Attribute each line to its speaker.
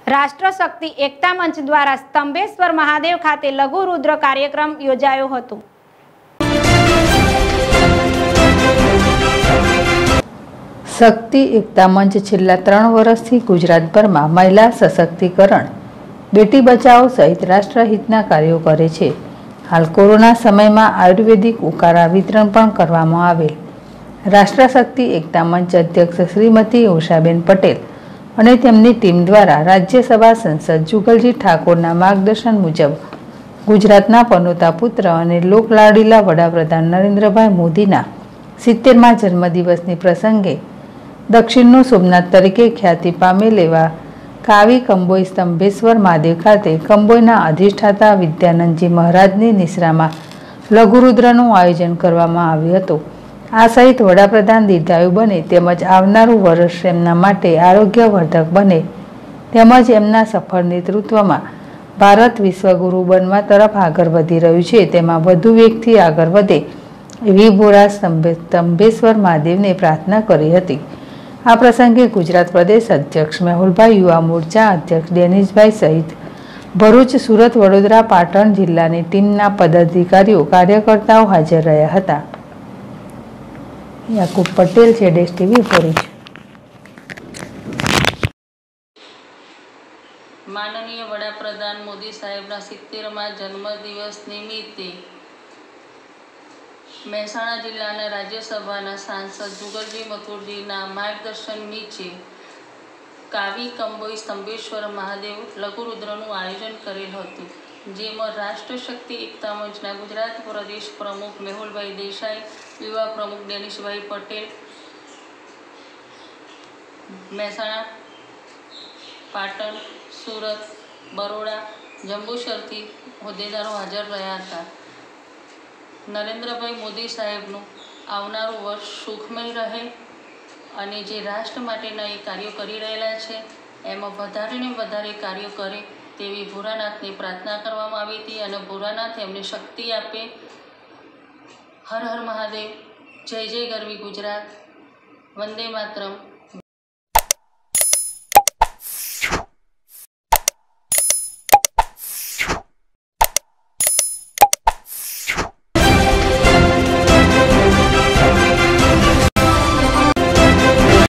Speaker 1: રાષ્ટ્રશક્તિ એકતા મંચ દ્વારા સ્તંભેશ્વર મહાદેવ ખાતે લઘુ રુદ્ર કાર્યક્રમ યોજાયો હતો।
Speaker 2: શક્તિ એકતા મંચ છેલ્લા 3 વર્ષથી ગુજરાતભરમાં મહિલા સશક્તિકરણ, બેટી બચાવો સહિત રાષ્ટ્રહિતના કાર્યો કરે છે। હાલ કોરોના સમયમાં આયુર્વેદિક ઉકાળા વિતરણ પણ કરવામાં આવેલ। રાષ્ટ્રશક્તિ એકતા મંચ અધ્યક્ષ શ્રીમતી ઉષાબેન પટેલ અને તેમની ટીમ દ્વારા રાજ્યસભા સાંસદ જુગલજી ઠાકોરના માર્ગદર્શન મુજબ ગુજરાતના પનોતા પુત્ર અને લોકલાડીલા વડાપ્રધાન નરેન્દ્રભાઈ મોદીના 70મા જન્મદિવસની પ્રસંગે દક્ષિણનું સોમનાથ તરીકે ખ્યાતિ પામેલ એવા કાવી કંબોઈ સ્તંભેશ્વર મહાદેવ ખાતે કંબોઈના અધિષ્ઠાતા વિદ્યાનંદજી મહારાજની નિશ્રામાં લઘુરુદ્રનું આયોજન કરવામાં આવ્યું હતું। આ સહિત વડાપ્રધાન દીર્ઘાયુ બને તેમજ આવનારું વર્ષ એમના માટે આરોગ્યવર્ધક બને તેમજ એમના સફળ નેતૃત્વમાં ભારત વિશ્વગુરુ બનવા તરફ આગળ વધી રહ્યું છે તેમાં વધુ વેગથી આગળ વધે એવી બોરા સ્તંભેશ્વર મહાદેવને પ્રાર્થના કરી હતી। આ પ્રસંગે ગુજરાત પ્રદેશ અધ્યક્ષ મેહુલભાઈ, યુવા મોરચા અધ્યક્ષ ડેનિશભાઈ સહિત ભરૂચ, સુરત, વડોદરા, પાટણ જિલ્લાની ટીમના પદાધિકારીઓ, કાર્યકર્તાઓ હાજર રહ્યા હતા। યાકુબ પટેલ છે, ડેશ ટીવી ભરૂચ।
Speaker 3: માનનીય વડાપ્રધાન મોદી સાહેબના 70મા જન્મદિવસ નિમિત્તે મહેસાણા જિલ્લાના રાજ્યસભાના સાંસદ જુગલજી મથુરજીના માર્ગદર્શન નીચે કાવી કંબોઈ સ્તંભેશ્વર મહાદેવ લઘુરુદ્રનું આયોજન કરેલ હતું, જેમાં રાષ્ટ્રશક્તિ એકતા મંચના ગુજરાત પ્રદેશ પ્રમુખ મેહુલભાઈ દેસાઈ, યુવા પ્રમુખ ડેનિશભાઈ પટેલ, મહેસાણા, પાટણ, સુરત, બરોડા, જંબુસરથી હોદ્દેદારો હાજર રહ્યા હતા। નરેન્દ્રભાઈ મોદી સાહેબનું આવનારું વર્ષ સુખમય રહે અને જે રાષ્ટ્ર માટેના એ કાર્યો કરી રહેલા છે એમાં વધારે ને વધારે કાર્યો કરે તેવી ભોળાનાથની પ્રાર્થના કરવામાં આવી હતી અને ભોળાનાથ એમને શક્તિ આપે। હર હર મહાદેવ, જય જય ગરવી ગુજરાત, વંદે માતરમ।